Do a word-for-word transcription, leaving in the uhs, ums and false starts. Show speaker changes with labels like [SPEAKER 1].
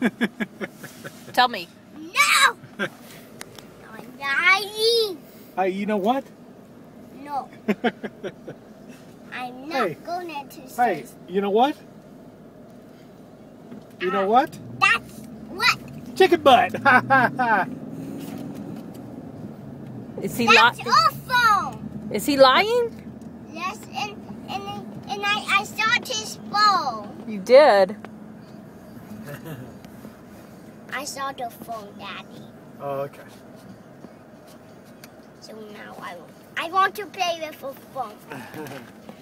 [SPEAKER 1] Tell me.
[SPEAKER 2] No! I'm lying.
[SPEAKER 3] Hey, you know what?
[SPEAKER 2] No. I'm not
[SPEAKER 3] Hey.
[SPEAKER 2] going to say.
[SPEAKER 3] Hey, you know what? You know what?
[SPEAKER 2] That's what?
[SPEAKER 3] Chicken butt! Ha ha ha!
[SPEAKER 1] Is he
[SPEAKER 2] That's
[SPEAKER 1] lying?
[SPEAKER 2] awful.
[SPEAKER 1] Is he lying?
[SPEAKER 2] Yes, and and and I I saw his phone.
[SPEAKER 1] You did.
[SPEAKER 2] I saw the phone, Daddy.
[SPEAKER 3] Oh, okay.
[SPEAKER 2] So now I I want to play with the phone.